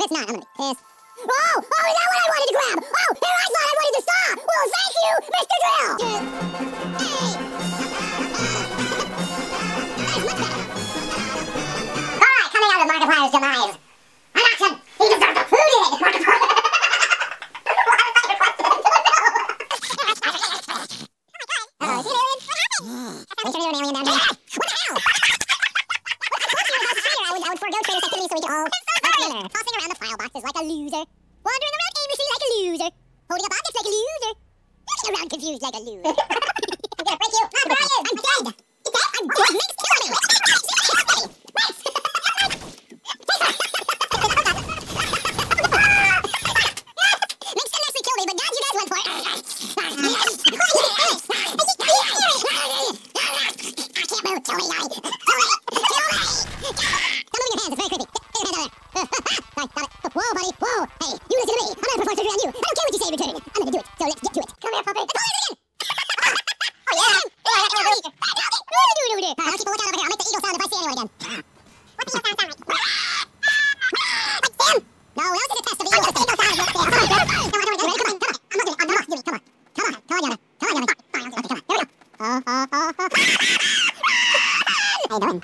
it's not. I'm gonna be pissed. Oh, is that what I wanted to grab? Oh, here I thought I wanted the saw. Well, thank you, Mr. Drill. All right, coming out of Markiplier's demise. An action. He deserves the food in it, Markiplier. Oh, is he an alien? What happened? Mr. You're an alien down here. What the hell? I would forego traitorous activities so we can all work together. Tossing around the file boxes like a loser. Wandering around aimlessly like a loser. Holding up objects like a loser. Moving around confused like a loser. I'm gonna break you. Where are you? I'm dead. You dead? I'm dead. Max, kill me. Max. Max didn't actually kill me, but God, you guys went for it. I can't move. Kill me, guys. It's very creepy. Get your hands over there. Got it. Whoa, buddy. Whoa. Hey, you listen to me. I'm gonna perform surgery on you. I don't care what you say in return. I'm gonna do it. So let's get to it. Come here, puppy. Let's play this again. Oh, yeah. What are you doing over there? I'll keep a lookout over here. I'll make the eagle sound if I see anyone again. What's the eagle sound like? Sam! No, this is a test of the eagle sound. Come on. Come on. I'm looking. Come on. Yona. Come on, Yona. Okay, come on. Here we go. How you doing?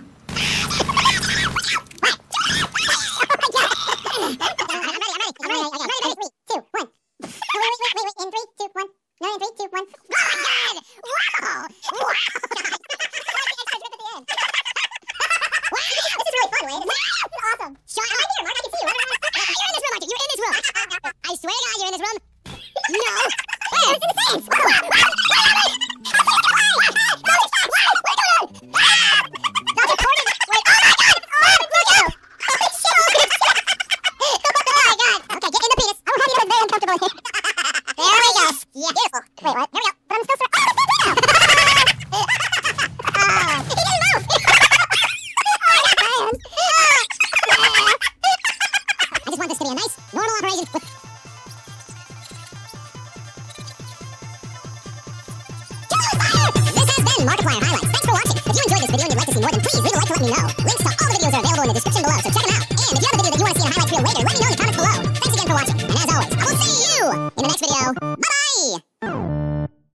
Markiplier highlights. Thanks for watching. If you enjoyed this video and you'd like to see more, then please leave a like to let me know. Links to all the